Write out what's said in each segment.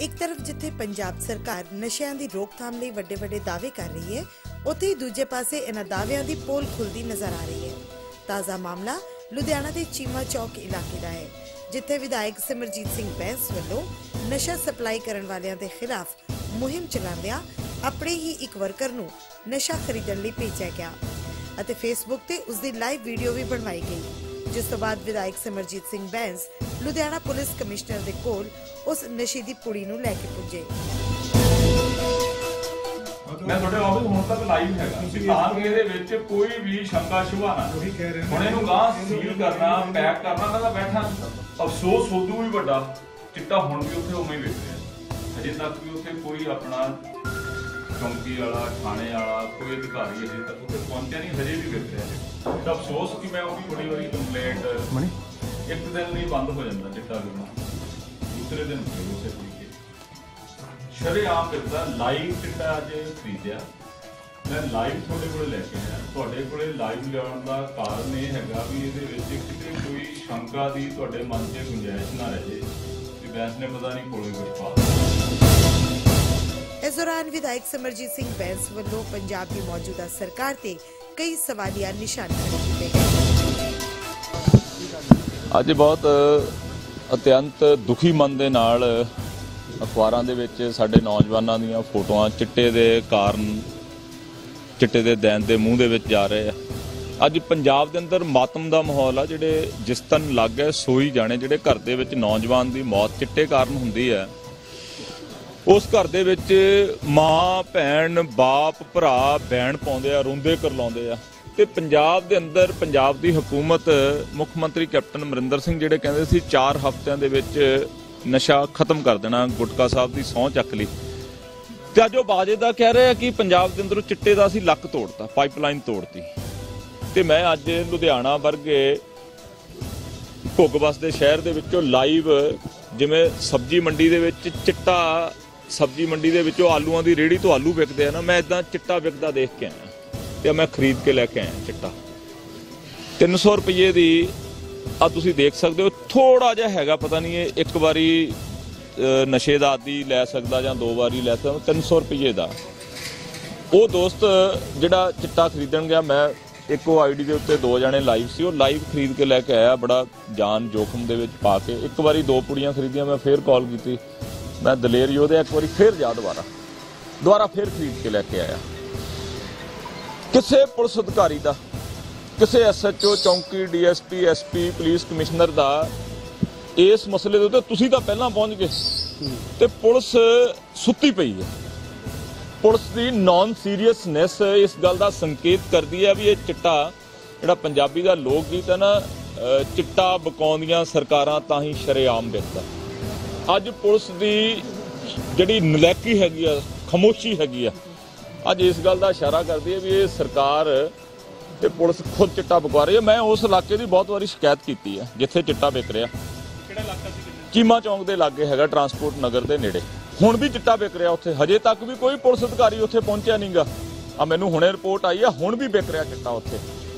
एक तरफ जिथे पंजाब सरकार नशिਆਂ ਦੀ रोकथाम ਲਈ ਵੱਡੇ दावे कर रही है, ਉੱਥੇ ਹੀ ਦੂਜੇ ਪਾਸੇ ਇਹਨਾਂ ਦਾਅਵਿਆਂ ਦੀ ਪੋਲ ਖੁੱਲਦੀ ਨਜ਼ਰ ਆ ਰਹੀ ਹੈ। ਤਾਜ਼ਾ ਮਾਮਲਾ ਲੁਧਿਆਣਾ ਦੇ ਚੀਮਾ ਚੌਕ ਇਲਾਕੇ ਦਾ ਹੈ, ਜਿੱਥੇ ਵਿਧਾਇਕ ਸਿਮਰਜੀਤ ਸਿੰਘ ਬੈਂਸ ਵੱਲੋਂ ਨਸ਼ਾ ਸਪਲਾਈ ਕਰਨ ਵਾਲਿਆਂ ਦੇ ਖਿਲਾਫ ਮੁਹਿੰਮ ਚਲਾਉਂਦਿਆਂ ਆਪਣੇ ਹੀ ਇੱਕ ਵਰਕਰ ਨੂੰ ਨਸ਼ਾ ਖਰੀਦਣ ਲਈ ਭੇਜਿਆ ਗਿਆ ਅਤੇ ਫੇਸਬੁੱਕ ਤੇ ਉਸ ਦੀ ਲਾਈਵ ਵੀਡੀਓ ਵੀ ਬਣਵਾਈ ਗਈ, ਜਿਸ ਤੋਂ ਬਾਅਦ ਵਿਧਾਇਕ ਸਿਮਰਜੀਤ ਸਿੰਘ ਬੈਂਸ ਲੁਧਿਆਣਾ ਪੁਲਿਸ ਕਮਿਸ਼ਨਰ ਦੇ ਕੋਲ ਉਸ ਨਸ਼ੀਦੀ ਪੁੜੀ ਨੂੰ ਲੈ ਕੇ ਪੁੱਜੇ। मैं थोड़े ऑफिस ਹੁਣ ਤੱਕ ਲਾਈਵ ਹੈਗਾ ਤਾਂ ਕਿ ਇਹਦੇ ਵਿੱਚ ਕੋਈ ਵੀ ਸ਼ੰਕਾ ਸ਼ੁਭਾ ਨਾ ਹੁਣ ਇਹਨੂੰ ਗਾਂ ਸੀਲ ਕਰਨਾ ਪੈਕ ਕਰਨਾ ਮੈਂ ਤਾਂ ਬੈਠਾ ਅਫਸੋਸ ਉਦੋਂ ਵੀ ਵੱਡਾ ਚਿੱਟਾ ਹੁਣ ਵੀ ਉੱਥੇ ਉਵੇਂ ਹੀ ਵੇਖ ਰਿਹਾ ਅਜੇ ਤੱਕ ਵੀ ਉੱਥੇ ਕੋਈ ਆਪਣਾ ਚੌਂਕੀ ਵਾਲਾ ਥਾਣੇ ਵਾਲਾ ਕੋਈ ਅਧਿਕਾਰੀ ਅਜੇ ਤੱਕ ਉੱਥੇ ਪਹੁੰਚਿਆ ਨਹੀਂ ਹਜੇ ਵੀ ਵੇਖ ਰਿਹਾ ਤਾਂ ਅਫਸੋਸ ਕਿ ਮੈਂ ਉਹ ਵੀ ਬੜੀ ਵਾਰੀ ਕੰਪਲੇਂਟ ਇੱਕ ਦਿਨ ਨਹੀਂ ਬੰਦ ਹੋ ਜਾਂਦਾ ਚਿੱਟਾ ਵਿਕਣਾ ਦੂਸਰੇ ਦਿਨ ਫਿਰ ਉਸੇ ਤਰੀਕੇ ਸ਼ਰੇਆਮ ਕਰਦਾ ਲਾਈਵ ਚਿੱਟਾ ਅੱਜ ਖਰੀਦਿਆ ਮੈਂ ਲਾਈਵ ਤੁਹਾਡੇ ਕੋਲ ਲੈ ਕੇ ਆਇਆ ਤੁਹਾਡੇ ਕੋਲੇ ਲਾਈਵ ਲਿਆਉਣ ਦਾ ਕਾਰਨ ਇਹ ਹੈਗਾ ਵੀ ਇਹਦੇ ਵਿੱਚ ਕਿਤੇ ਕੋਈ ਸ਼ੰਕਾ ਦੀ ਤੁਹਾਡੇ ਮਨ 'ਚ ਗੁੰਜਾਇਸ਼ ਨਾ ਰਹੇ ਕਿ ਬੈਂਸ ਨੇ ਪਤਾ ਨਹੀਂ ਕੋਲੇ ਕੁਝ ਪਾ इस दौरान विधायक सिमरजीत सिंह बैंस ਵੱਲੋਂ पंजाब की मौजूदा सरकार ਤੇ कई सवालिया निशान खड़े ਕੀਤੇ ਗਏ। ਅੱਜ ਬਹੁਤ ਅਤਿਅੰਤ ਦੁਖੀ ਮਨ ਦੇ ਨਾਲ ਅਖਬਾਰਾਂ ਦੇ ਵਿੱਚ ਸਾਡੇ ਨੌਜਵਾਨਾਂ ਦੀਆਂ ਫੋਟੋਆਂ ਚਿੱਟੇ ਦੇ ਕਾਰਨ ਚਿੱਟੇ ਦੇ ਦੈਨ ਦੇ ਮੂੰਹ ਦੇ ਵਿੱਚ ਜਾ ਰਹੇ ਆ। ਅੱਜ ਪੰਜਾਬ ਦੇ ਅੰਦਰ ਮਾਤਮ ਦਾ ਮਾਹੌਲ ਆ। ਜਿਹੜੇ ਜਿਸ ਤਨ ਲੱਗ ਗਏ ਸੋਈ ਜਾਣੇ, ਜਿਹੜੇ ਘਰ ਦੇ ਵਿੱਚ ਨੌਜਵਾਨ ਦੀ ਮੌਤ ਚਿੱਟੇ ਕਾਰਨ ਹੁੰਦੀ ਹੈ, ਉਸ ਘਰ ਦੇ ਵਿੱਚ ਮਾਂ ਭੈਣ ਬਾਪ ਭਰਾ ਬੈਣ ਪਾਉਂਦੇ ਆ, ਰੋਂਦੇ ਕਰਲਾਉਂਦੇ ਆ। ਤੇ ਪੰਜਾਬ ਦੇ ਅੰਦਰ ਪੰਜਾਬ ਦੀ ਹਕੂਮਤ ਮੁੱਖ ਮੰਤਰੀ ਕੈਪਟਨ ਅਮਰਿੰਦਰ ਸਿੰਘ ਜਿਹੜੇ ਕਹਿੰਦੇ ਸੀ 4 ਹਫ਼ਤਿਆਂ ਦੇ ਵਿੱਚ ਨਸ਼ਾ ਖਤਮ ਕਰ ਦੇਣਾ, ਗੁਟਕਾ ਸਾਹਿਬ ਦੀ ਸਹੁੰ ਚੱਕ ਲਈ। ਤੇ ਅੱਜ ਉਹ ਬਾਜੇ ਦਾ ਕਹਿ ਰਹੇ ਆ ਕਿ ਪੰਜਾਬ ਦੇ ਅੰਦਰੋਂ ਚਿੱਟੇ ਦਾ ਅਸੀਂ ਲੱਕ ਤੋੜਤਾ, ਪਾਈਪਲਾਈਨ ਤੋੜਤੀ। ਤੇ ਮੈਂ ਅੱਜ ਲੁਧਿਆਣਾ ਵਰਗੇ ਭੁੱਗ ਵਸਦੇ ਸ਼ਹਿਰ ਦੇ ਵਿੱਚੋਂ ਲਾਈਵ ਜਿਵੇਂ ਸਬਜ਼ੀ ਮੰਡੀ ਦੇ ਵਿੱਚ ਚਿੱਟਾ ਸਬਜ਼ੀ ਮੰਡੀ ਦੇ ਵਿੱਚੋਂ ਆਲੂਆਂ ਦੀ ਰੇਹੜੀ ਤੋਂ ਆਲੂ ਵਿਕਦੇ ਆ ਨਾ, ਮੈਂ ਇਦਾਂ ਚਿੱਟਾ ਵਿਕਦਾ ਦੇਖ ਕੇ ਆਇਆ ਤੇ ਮੈਂ ਖਰੀਦ ਕੇ ਲੈ ਕੇ ਆਇਆ ਚਿੱਟਾ 300 ਰੁਪਏ ਦੀ। ਆ ਤੁਸੀਂ ਦੇਖ ਸਕਦੇ ਹੋ ਥੋੜਾ ਜਿਹਾ ਹੈਗਾ, ਪਤਾ ਨਹੀਂ ਇਹ ਇੱਕ ਵਾਰੀ ਨਸ਼ੇ ਦਾ ਆਦੀ ਲੈ ਸਕਦਾ ਜਾਂ 2 ਵਾਰੀ ਲੈ ਸਕਦਾ। 300 ਰੁਪਏ ਦਾ ਉਹ ਦੋਸਤ ਜਿਹੜਾ ਚਿੱਟਾ ਖਰੀਦਣ ਗਿਆ, ਮੈਂ ਇੱਕੋ ਆਈਡੀ ਦੇ ਉੱਤੇ 2 ਜਣੇ ਲਾਈਵ ਸੀ, ਉਹ ਲਾਈਵ ਖਰੀਦ ਕੇ ਲੈ ਕੇ ਆਇਆ ਬੜਾ ਜਾਨ ਜੋਖਮ ਦੇ ਵਿੱਚ ਪਾ ਕੇ। ਇੱਕ ਵਾਰੀ 2 ਪੁੜੀਆਂ ਖਰੀਦੀਆਂ, ਮੈਂ ਫੇਰ ਕਾਲ ਕੀਤੀ, ਮੈਂ ਦਲੇਰ ਯੋਧਾ ਇੱਕ ਵਾਰੀ ਫੇਰ ਜਾ ਦੁਬਾਰਾ ਫੇਰ ਖਰੀਦ ਕੇ ਲੈ ਕੇ ਆਇਆ। ਕਿਸੇ ਪੁਲਿਸ ਅਧਿਕਾਰੀ ਦਾ, ਕਿਸੇ SHO ਚੌਂਕੀ DSP SP ਪੁਲਿਸ ਕਮਿਸ਼ਨਰ ਦਾ ਇਸ ਮਸਲੇ ਦੇ ਉੱਤੇ ਤੁਸੀਂ ਤਾਂ ਪਹਿਲਾਂ ਪਹੁੰਚ ਗਏ ਤੇ ਪੁਲਿਸ ਸੁੱਤੀ ਪਈ ਹੈ। ਪੁਲਿਸ ਦੀ ਨਾਨ ਸੀਰੀਅਸਨੈਸ ਇਸ ਗੱਲ ਦਾ ਸੰਕੇਤ ਕਰਦੀ ਹੈ ਵੀ ਇਹ ਚਿੱਟਾ ਜਿਹੜਾ ਪੰਜਾਬੀ ਦਾ ਲੋਕ ਗੀਤ ਹੈ ਨਾ, ਚਿੱਟਾ ਬਕਾਉਂਦੀਆਂ ਸਰਕਾਰਾਂ ਤਾਂ ਹੀ ਸ਼ਰੇਆਮ ਵਿਕਦਾ। ਅੱਜ ਪੁਲਿਸ ਦੀ ਜਿਹੜੀ ਨਲਾਇਕੀ ਹੈਗੀ ਆ, ਖਾਮੋਸ਼ੀ ਹੈਗੀ ਆ, ਅੱਜ ਇਸ ਗੱਲ ਦਾ ਇਸ਼ਾਰਾ ਕਰਦੀ ਹੈ ਵੀ ਇਹ ਸਰਕਾਰ ਤੇ ਪੁਲਿਸ ਖੁਦ ਚਿੱਟਾ ਵਿਕਵਾ ਰਹੀ ਹੈ। ਮੈਂ ਉਸ ਇਲਾਕੇ ਦੀ ਬਹੁਤ ਵਾਰੀ ਸ਼ਿਕਾਇਤ ਕੀਤੀ ਹੈ ਜਿੱਥੇ ਚਿੱਟਾ ਵਿਕ ਰਿਹਾ। ਕਿਹੜਾ ਇਲਾਕਾ ਸੀ? ਚੀਮਾ ਚੌਂਕ ਦੇ ਲਾਗੇ ਹੈਗਾ, ਟਰਾਂਸਪੋਰਟ ਨਗਰ ਦੇ ਨੇੜੇ। ਹੁਣ ਵੀ ਚਿੱਟਾ ਵਿਕ ਰਿਹਾ ਉੱਥੇ, ਹਜੇ ਤੱਕ ਵੀ ਕੋਈ ਪੁਲਿਸ ਅਧਿਕਾਰੀ ਉੱਥੇ ਪਹੁੰਚਿਆ ਨਹੀਂਗਾ। ਆ ਮੈਨੂੰ ਹੁਣੇ ਰਿਪੋਰਟ ਆਈ ਆ, ਹੁਣ ਵੀ ਵਿਕ ਰਿਹਾ ਚਿੱਟਾ ਉੱਥੇ।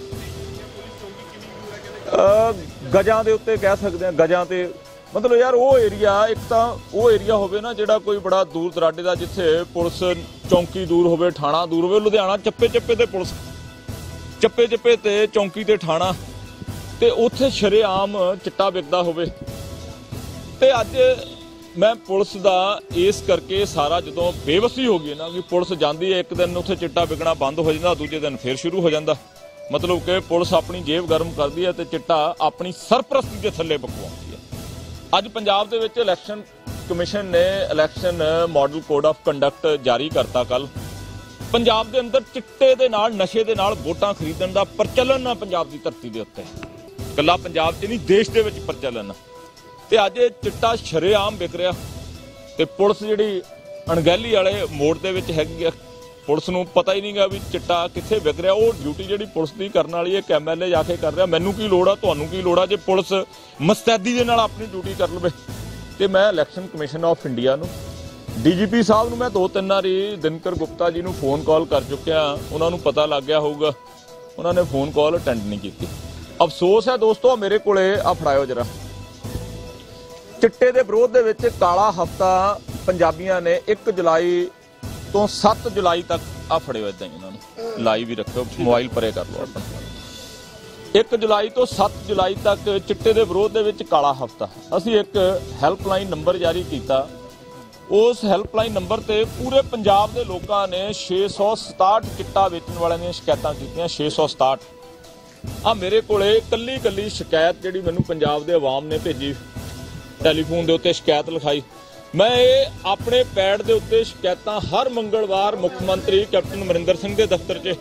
ਗਜਾਂ ਦੇ ਉੱਤੇ ਕਹਿ ਸਕਦੇ ਆ, ਗਜਾਂ ਤੇ ਮਤਲਬ ਯਾਰ ਉਹ ਏਰੀਆ, ਇੱਕ ਤਾਂ ਉਹ ਏਰੀਆ ਹੋਵੇ ਨਾ ਜਿਹੜਾ ਕੋਈ ਬੜਾ ਦੂਰ ਦਰਾਡੇ ਦਾ, ਜਿੱਥੇ ਪੁਲਿਸ ਚੌਂਕੀ ਦੂਰ ਹੋਵੇ, ਥਾਣਾ ਦੂਰ ਹੋਵੇ। ਲੁਧਿਆਣਾ ਚੱਪੇ ਤੇ ਪੁਲਿਸ, ਚੱਪੇ ਤੇ ਚੌਂਕੀ ਤੇ ਥਾਣਾ, ਤੇ ਉੱਥੇ ਸ਼ਰੇਆਮ ਚਿੱਟਾ ਵਿਕਦਾ ਹੋਵੇ। ਤੇ ਅੱਜ ਮੈਂ ਪੁਲਿਸ ਦਾ ਇਸ ਕਰਕੇ ਸਾਰਾ ਜਦੋਂ ਬੇਵਸੀ ਹੋ ਗਈ ਨਾ ਕਿ ਪੁਲਿਸ ਜਾਂਦੀ ਹੈ, ਇੱਕ ਦਿਨ ਉੱਥੇ ਚਿੱਟਾ ਵਿਕਣਾ ਬੰਦ ਹੋ ਜਾਂਦਾ, ਦੂਜੇ ਦਿਨ ਫਿਰ ਸ਼ੁਰੂ ਹੋ ਜਾਂਦਾ। ਮਤਲਬ ਕਿ ਪੁਲਿਸ ਆਪਣੀ ਜੇਬ ਗਰਮ ਕਰਦੀ ਹੈ ਤੇ ਚਿੱਟਾ ਆਪਣੀ ਸਰਪ੍ਰਸਤੀ ਦੇ ਥੱਲੇ ਪਕਵਾਉਂਦੀ ਹੈ। ਅੱਜ ਪੰਜਾਬ ਦੇ ਵਿੱਚ ਇਲੈਕਸ਼ਨ ਕਮਿਸ਼ਨ ਨੇ election model code of conduct ਜਾਰੀ ਕਰਤਾ ਕੱਲ। ਪੰਜਾਬ ਦੇ ਅੰਦਰ ਚਿੱਟੇ ਦੇ ਨਾਲ, ਨਸ਼ੇ ਦੇ ਨਾਲ ਵੋਟਾਂ ਖਰੀਦਣ ਦਾ ਪ੍ਰਚਲਨ ਆ ਪੰਜਾਬ ਦੀ ਧਰਤੀ ਦੇ ਉੱਤੇ। ਇਕੱਲਾ ਪੰਜਾਬ 'ਚ ਨਹੀਂ, ਦੇਸ਼ ਦੇ ਵਿੱਚ ਪ੍ਰਚਲਨ ਆ। ਤੇ ਅੱਜ ਚਿੱਟਾ ਸ਼ਰੇਆਮ ਵਿਕ ਰਿਹਾ ਤੇ ਪੁਲਿਸ ਜਿਹੜੀ ਅਣਗਹਿਲੀ ਵਾਲੇ ਮੋੜ ਦੇ ਵਿੱਚ ਹੈਗੀ ਆ, ਪੁਲਿਸ ਨੂੰ ਪਤਾ ਹੀ ਨਹੀਂਗਾ ਵੀ ਚਿੱਟਾ ਕਿੱਥੇ ਵਿਕ ਰਿਹਾ। ਉਹ ਡਿਊਟੀ ਜਿਹੜੀ ਪੁਲਿਸ ਦੀ ਕਰਨ ਵਾਲੀ ਹੈ MLA ਜਾ ਕੇ ਕਰ ਰਿਹਾ। ਮੈਨੂੰ ਕੀ ਲੋੜ ਆ, ਤੁਹਾਨੂੰ ਕੀ ਲੋੜ ਆ ਜੇ ਪੁਲਿਸ ਮੁਸਤੈਦੀ ਦੇ ਨਾਲ ਆਪਣੀ ਡਿਊਟੀ ਕਰ ਲਵੇ। ਤੇ ਮੈਂ ਇਲੈਕਸ਼ਨ ਕਮਿਸ਼ਨ ਆਫ ਇੰਡੀਆ ਨੂੰ, DGP ਸਾਹਿਬ ਨੂੰ ਮੈਂ 2-3 ਵਾਰੀ ਦਿਨਕਰ ਗੁਪਤਾ ਜੀ ਨੂੰ ਫੋਨ ਕਾਲ ਕਰ ਚੁੱਕਿਆ। ਉਹਨਾਂ ਨੂੰ ਪਤਾ ਲੱਗ ਗਿਆ ਹੋਊਗਾ, ਉਹਨਾਂ ਨੇ ਫੋਨ ਕਾਲ ਅਟੈਂਡ ਨਹੀਂ ਕੀਤੀ। ਅਫਸੋਸ ਹੈ ਦੋਸਤੋ, ਮੇਰੇ ਕੋਲੇ ਆ ਫੜਾਇਓ ਜਰਾ। ਚਿੱਟੇ ਦੇ ਵਿਰੋਧ ਦੇ ਵਿੱਚ ਕਾਲਾ ਹਫ਼ਤਾ ਪੰਜਾਬੀਆਂ ਨੇ 1 ਜੁਲਾਈ ਤੋਂ 7 ਜੁਲਾਈ ਤੱਕ ਆ ਫੜਿਓ ਇਦਾਂ ਹੀ ਇਹਨਾਂ ਨੂੰ ਲਾਈਵ ਹੀ ਰੱਖਿਓ ਮੋਬਾਈਲ ਪਰੇ ਕਰ ਲਓ ਆਪਣਾ 1 ਜੁਲਾਈ ਤੋਂ 7 ਜੁਲਾਈ ਤੱਕ ਚਿੱਟੇ ਦੇ ਵਿਰੋਧ ਦੇ ਵਿੱਚ ਕਾਲਾ ਹਫ਼ਤਾ ਅਸੀਂ ਇੱਕ ਹੈਲਪਲਾਈਨ ਨੰਬਰ ਜਾਰੀ ਕੀਤਾ ਉਸ ਹੈਲਪਲਾਈਨ ਨੰਬਰ ਤੇ ਪੂਰੇ ਪੰਜਾਬ ਦੇ ਲੋਕਾਂ ਨੇ 667 ਚਿੱਟਾ ਵੇਚਣ ਵਾਲਿਆਂ ਦੀਆਂ ਸ਼ਿਕਾਇਤਾਂ ਕੀਤੀਆਂ 667 ਆ ਮੇਰੇ ਕੋਲੇ ਕੱਲੀ ਸ਼ਿਕਾਇਤ ਜਿਹੜੀ ਮੈਨੂੰ ਪੰਜਾਬ ਦੇ ਆਵਾਮ ਨੇ ਭੇਜੀ ਟੈਲੀਫੋਨ ਦੇ ਉੱਤੇ ਸ਼ਿਕਾਇਤ ਲਿਖਾਈ ਮੈਂ ਇਹ ਆਪਣੇ ਪੈਡ ਦੇ ਉੱਤੇ ਸ਼ਿਕਾਇਤਾਂ ਹਰ ਮੰਗਲਵਾਰ ਮੁੱਖ ਮੰਤਰੀ ਕੈਪਟਨ ਅਮਰਿੰਦਰ ਸਿੰਘ ਦੇ ਦਫ਼ਤਰ 'ਚ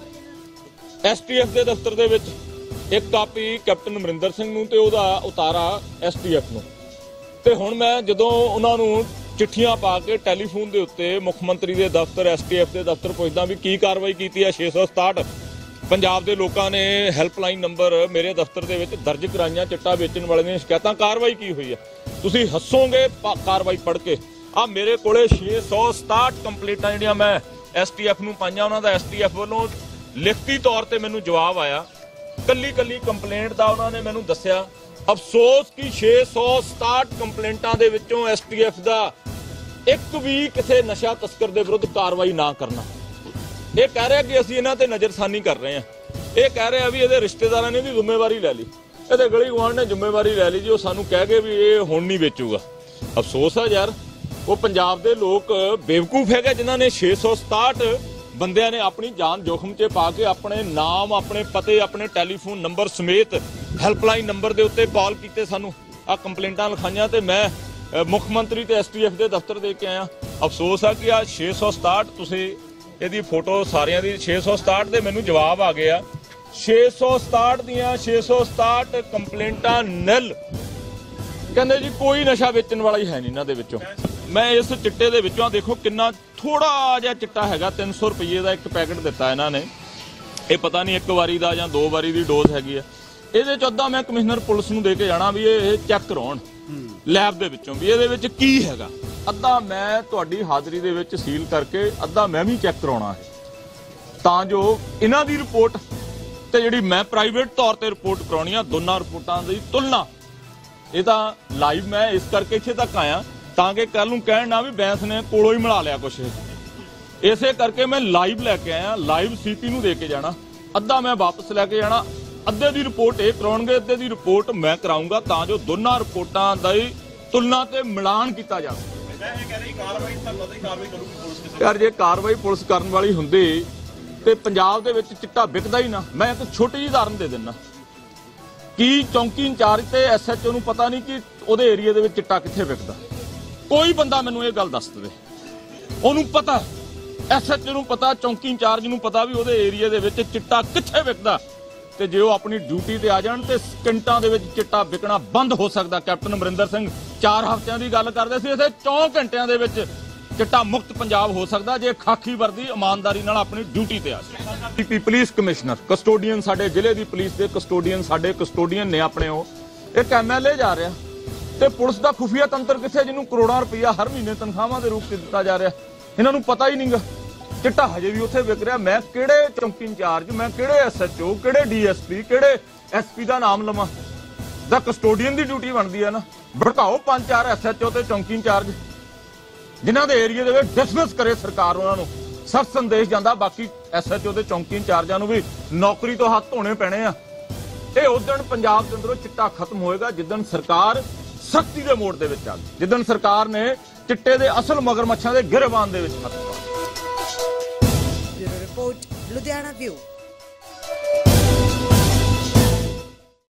STF ਦੇ ਦਫ਼ਤਰ ਦੇ ਵਿੱਚ ਇੱਕ ਕਾਪੀ ਕੈਪਟਨ ਅਮਰਿੰਦਰ ਸਿੰਘ ਨੂੰ ਤੇ ਉਹਦਾ ਉਤਾਰਾ STF ਨੂੰ ਤੇ ਹੁਣ ਮੈਂ ਜਦੋਂ ਉਹਨਾਂ ਨੂੰ ਚਿੱਠੀਆਂ ਪਾ ਕੇ ਟੈਲੀਫੋਨ ਦੇ ਉੱਤੇ ਮੁੱਖ ਮੰਤਰੀ ਦੇ ਦਫ਼ਤਰ STF ਦੇ ਦਫ਼ਤਰ ਪੁੱਛਦਾ ਵੀ ਕੀ ਕਾਰਵਾਈ ਕੀਤੀ ਹੈ 667 ਪੰਜਾਬ ਦੇ ਲੋਕਾਂ ਨੇ ਹੈਲਪਲਾਈਨ ਨੰਬਰ ਮੇਰੇ ਦਫ਼ਤਰ ਦੇ ਵਿੱਚ ਦਰਜ ਕਰਾਈਆਂ ਚਿੱਟਾ ਵੇਚਣ ਵਾਲਿਆਂ ਦੀਆਂ ਸ਼ਿਕਾਇਤਾਂ ਕਾਰਵਾਈ ਕੀ ਹੋਈ ਹੈ ਤੁਸੀਂ ਹੱਸੋਗੇ ਕਾਰਵਾਈ ਪੜ੍ਹ ਕੇ ਆ ਮੇਰੇ ਕੋਲੇ 667 ਕੰਪਲੇਂਟਾਂ ਜਿਹੜੀਆਂ ਮੈਂ STF ਨੂੰ ਪਾਈਆਂ ਉਹਨਾਂ ਦਾ STF ਵੱਲੋਂ ਲਿਖਤੀ ਤੌਰ ਤੇ ਮੈਨੂੰ ਜਵਾਬ ਆਇਆ ਕੱਲੀ ਕੰਪਲੇਂਟ ਦਾ ਉਹਨਾਂ ਨੇ ਮੈਨੂੰ ਦੱਸਿਆ ਅਫਸੋਸ ਕਿ 667 ਕੰਪਲੇਂਟਾਂ ਦੇ ਵਿੱਚੋਂ STF ਦਾ ਇੱਕ ਵੀ ਕਿਸੇ ਨਸ਼ਾ ਤਸਕਰ ਦੇ ਵਿਰੁੱਧ ਕਾਰਵਾਈ ਨਾ ਕਰਨਾ ਇਹ ਕਹਿ ਰਿਹਾ ਕਿ ਅਸੀਂ ਇਹਨਾਂ ਤੇ ਨਜ਼ਰਸਾਨੀ ਕਰ ਰਹੇ ਹਾਂ ਇਹ ਕਹਿ ਰਿਹਾ ਵੀ ਇਹਦੇ ਰਿਸ਼ਤੇਦਾਰਾਂ ਨੇ ਵੀ ਜ਼ਿੰਮੇਵਾਰੀ ਲੈ ਲਈ ਇਹਦੇ ਗਲੀ ਗੁਆਂਢ ਨੇ ਜ਼ਿੰਮੇਵਾਰੀ ਲੈ ਲਈ ਜੀ ਉਹ ਸਾਨੂੰ ਕਹਿ ਗਏ ਵੀ ਇਹ ਹੁਣ ਨਹੀਂ ਵੇਚੂਗਾ ਅਫਸੋਸ ਆ ਯਾਰ ਉਹ ਪੰਜਾਬ ਦੇ ਲੋਕ ਬੇਵਕੂਫ ਹੈਗੇ ਜਿਨ੍ਹਾਂ ਨੇ 667 ਬੰਦਿਆਂ ਨੇ ਆਪਣੀ ਜਾਨ ਜੋਖਮ 'ਚ ਪਾ ਕੇ ਆਪਣੇ ਨਾਮ ਆਪਣੇ ਪਤੇ ਆਪਣੇ ਟੈਲੀਫੋਨ ਨੰਬਰ ਸਮੇਤ ਹੈਲਪਲਾਈਨ ਨੰਬਰ ਦੇ ਉੱਤੇ ਕਾਲ ਕੀਤੇ ਸਾਨੂੰ ਆ ਕੰਪਲੇਂਟਾਂ ਲਿਖਾਈਆਂ ਤੇ ਮੈਂ ਮੁੱਖ ਮੰਤਰੀ ਤੇ STF ਦੇ ਦਫ਼ਤਰ ਦੇ ਕੇ ਆਇਆ ਅਫਸੋਸ ਆ ਕਿ ਆ 667 ਤੁਸੀਂ ਇਹਦੀ ਫੋਟੋ ਸਾਰਿਆਂ ਦੀ 667 ਦੇ ਮੈਨੂੰ ਜਵਾਬ ਆ ਗਏ ਆ 667 ਦੀਆਂ 667 ਕੰਪਲੇਂਟਾਂ ਨਿਲ ਕਹਿੰਦੇ ਜੀ ਕੋਈ ਨਸ਼ਾ ਵੇਚਣ ਵਾਲਾ ਹੀ ਹੈ ਨਹੀਂ ਇਹਨਾਂ ਦੇ ਵਿੱਚੋਂ ਮੈਂ ਇਸ ਚਿੱਟੇ ਦੇ ਵਿੱਚੋਂ ਦੇਖੋ ਕਿੰਨਾ ਥੋੜਾ ਜਿਹਾ ਚਿੱਟਾ ਹੈਗਾ 300 ਰੁਪਏ ਦਾ ਇੱਕ ਪੈਕਟ ਦਿੱਤਾ ਇਹਨਾਂ ਨੇ ਇਹ ਪਤਾ ਨਹੀਂ ਇੱਕ ਵਾਰੀ ਦਾ ਜਾਂ 2 ਵਾਰੀ ਦੀ ਡੋਜ਼ ਹੈਗੀ ਆ ਇਹਦੇ ਚ ਅੱਧਾ ਮੈਂ ਕਮਿਸ਼ਨਰ ਪੁਲਿਸ ਨੂੰ ਦੇ ਕੇ ਜਾਣਾ ਵੀ ਇਹ ਚੈੱਕ ਕਰਾਉਣ ਲੈਬ ਦੇ ਵਿੱਚੋਂ ਵੀ ਇਹਦੇ ਵਿੱਚ ਕੀ ਹੈਗਾ ਅੱਧਾ ਮੈਂ ਤੁਹਾਡੀ ਹਾਜ਼ਰੀ ਦੇ ਵਿੱਚ ਸੀਲ ਕਰਕੇ ਅੱਧਾ ਮੈਂ ਵੀ ਚੈੱਕ ਕਰਾਉਣਾ ਹੈ ਤਾਂ ਜੋ ਇਹਨਾਂ ਦੀ ਰਿਪੋਰਟ ਤੇ ਜਿਹੜੀ ਮੈਂ ਪ੍ਰਾਈਵੇਟ ਤੌਰ ਤੇ ਰਿਪੋਰਟ ਕਰਾਉਣੀ ਆ ਦੋਨਾਂ ਰਿਪੋਰਟਾਂ ਦੀ ਤੁਲਨਾ ਇਹ ਤਾਂ ਲਾਈਵ ਮੈਂ ਇਸ ਕਰਕੇ ਇੱਥੇ ਤੱਕ ਆਇਆ ਤਾਂ ਕਿ ਕੱਲ ਨੂੰ ਕਹਿਣ ਨਾ ਵੀ ਬੈਂਸ ਨੇ ਕੋਲੋਂ ਹੀ ਮਿਲਾ ਲਿਆ ਕੁਛ ਇਸੇ ਕਰਕੇ ਮੈਂ ਲਾਈਵ ਲੈ ਕੇ ਆਇਆ ਲਾਈਵ CP ਨੂੰ ਦੇ ਕੇ ਜਾਣਾ ਅੱਧਾ ਮੈਂ ਵਾਪਸ ਲੈ ਕੇ ਜਾਣਾ ਅੱਧੇ ਦੀ ਰਿਪੋਰਟ ਇਹ ਕਰਾਉਣਗੇ ਅੱਧੇ ਦੀ ਰਿਪੋਰਟ ਮੈਂ ਕਰਾਉਂਗਾ ਤਾਂ ਜੋ ਦੋਨਾਂ ਰਿਪੋਰਟਾਂ ਦੀ ਤੁਲਨਾ ਤੇ ਮਿਲਾਨ ਕੀਤਾ ਜਾ ਸਕੇ ਯਾਰ ਜੇ ਕਾਰਵਾਈ ਪੁਲਿਸ ਕਰਨ ਵਾਲੀ ਹੁੰਦੀ ਤੇ ਪੰਜਾਬ ਦੇ ਵਿੱਚ ਚਿੱਟਾ ਵਿਕਦਾ ਹੀ ਨਾ ਮੈਂ ਇੱਕ ਛੋਟੀ ਜਿਹੀ ਉਦਾਹਰਨ ਦੇ ਦਿੰਦਾ ਕੀ ਚੌਂਕੀ ਇੰਚਾਰਜ ਤੇ SHO ਨੂੰ ਪਤਾ ਨਹੀਂ ਕਿ ਉਹਦੇ ਏਰੀਆ ਦੇ ਵਿੱਚ ਚਿੱਟਾ ਕਿੱਥੇ ਵਿਕਦਾ ਕੋਈ ਬੰਦਾ ਮੈਨੂੰ ਇਹ ਗੱਲ ਦੱਸ ਦੇਵੇ ਉਹਨੂੰ ਪਤਾ SHO ਨੂੰ ਪਤਾ ਚੌਂਕੀ ਇੰਚਾਰਜ ਨੂੰ ਪਤਾ ਵੀ ਉਹਦੇ ਏਰੀਆ ਦੇ ਵਿੱਚ ਚਿੱਟਾ ਕਿੱਥੇ ਵਿਕਦਾ ਤੇ ਜੇ ਉਹ ਆਪਣੀ ਡਿਊਟੀ ਤੇ ਆ ਜਾਣ ਤੇ ਸਕਿੰਟਾਂ ਦੇ ਵਿੱਚ ਚਿੱਟਾ ਵਿਕਣਾ ਬੰਦ ਹੋ ਸਕਦਾ ਕੈਪਟਨ ਅਮਰਿੰਦਰ ਸਿੰਘ 4 ਹਫ਼ਤਿਆਂ ਦੀ ਗੱਲ ਕਰਦੇ ਸੀ ਇਥੇ 4 ਘੰਟਿਆਂ ਦੇ ਵਿੱਚ ਚਿੱਟਾ ਮੁਕਤ ਪੰਜਾਬ ਹੋ ਸਕਦਾ ਜੇ ਖਾਕੀ ਵਰਦੀ ਇਮਾਨਦਾਰੀ ਨਾਲ ਆਪਣੀ ਡਿਊਟੀ ਤੇ ਆ ਜਾਵੇ ਪੁਲਿਸ ਕਮਿਸ਼ਨਰ ਕਸਟੋਡੀਅਨ ਸਾਡੇ ਜ਼ਿਲ੍ਹੇ ਦੀ ਪੁਲਿਸ ਦੇ ਕਸਟੋਡੀਅਨ ਸਾਡੇ ਕਸਟੋਡੀਅਨ ਨੇ ਆਪਣੇ ਉਹ ਇੱਕ MLA ਜਾ ਰਿਹਾ ਤੇ ਪੁਲਿਸ ਦਾ ਖੁਫੀਆ ਤੰਤਰ ਕਿੱਥੇ ਜਿਹਨੂੰ ਕਰੋੜਾਂ ਰੁਪਈਆ ਹਰ ਮਹੀਨੇ ਤਨਖਾਹਾਂ ਦੇ ਰੂਪ 'ਚ ਦਿੱਤਾ ਜਾ ਰਿਹਾ ਇਹਨਾਂ ਨੂੰ ਪਤਾ ਹੀ ਨਹੀਂਗਾ ਚਿੱਟਾ ਹਜੇ ਵੀ ਉੱਥੇ ਵਿਕ ਰਿਹਾ ਮੈਂ ਕਿਹੜੇ ਚੌਂਕੀ ਇੰਚਾਰਜ ਮੈਂ ਕਿਹੜੇ SHO ਕਿਹੜੇ DSP ਕਿਹੜੇ SP ਦਾ ਨਾਮ ਲਵਾਂ ਦਾ ਕਸਟੋਡੀਅਨ ਦੀ ਡਿਊਟੀ ਬਣਦੀ ਹੈ ਨਾ ਭੜਕਾਓ 5-4 SHO ਤੇ ਚੌਂਕੀ ਇੰਚਾਰਜ ਜਿਨ੍ਹਾਂ ਦੇ ਏਰੀਆ ਦੇ ਵਿੱਚ ਡਿਸਮਿਸ ਕਰੇ ਸਰਕਾਰ ਉਹਨਾਂ ਨੂੰ ਸਖਤ ਸੰਦੇਸ਼ ਜਾਂਦਾ ਬਾਕੀ SHO ਤੇ ਚੌਂਕੀ ਇੰਚਾਰਜਾਂ ਨੂੰ ਵੀ ਨੌਕਰੀ ਤੋਂ ਹੱਥ ਧੋਣੇ ਪੈਣੇ ਆ ਇਹ ਉਦਣ ਪੰਜਾਬ ਦੇ ਅੰਦਰੋਂ ਚਿੱਟਾ ਖਤਮ ਹੋਏਗਾ ਜਿੱਦਣ ਸਰਕਾਰ ਸਖਤੀ ਦੇ ਮੋੜ ਦੇ ਵਿੱਚ ਆ ਗਈ ਜਿੱਦਣ ਸਰਕਾਰ ਨੇ ਚਿੱਟੇ ਦੇ ਅਸਲ ਮਗਰਮੱਛਾਂ ਦੇ ਗਿਰਬਾਨ ਦੇ ਵਿੱਚ ਹੱਥ ਪਾਇਆ ਰਿਪੋਰਟ ਲੁਧਿਆਣਾ ਵਿਊ।